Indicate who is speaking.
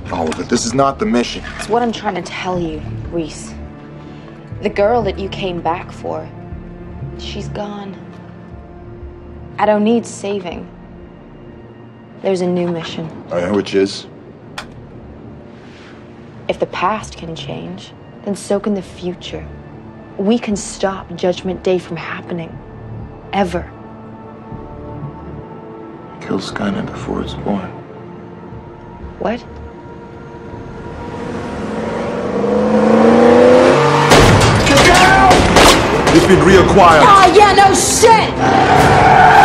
Speaker 1: Oliver, this is not the mission.
Speaker 2: It's what I'm trying to tell you, Reese. The girl that you came back for, she's gone. I don't need saving. There's a new mission.
Speaker 1: Which is?
Speaker 2: If the past can change, then so can the future. We can stop Judgment Day from happening. Ever.
Speaker 1: Kill Skynet before it's born.
Speaker 2: What?
Speaker 1: Get down! It's been reacquired.
Speaker 2: Oh, yeah, no shit!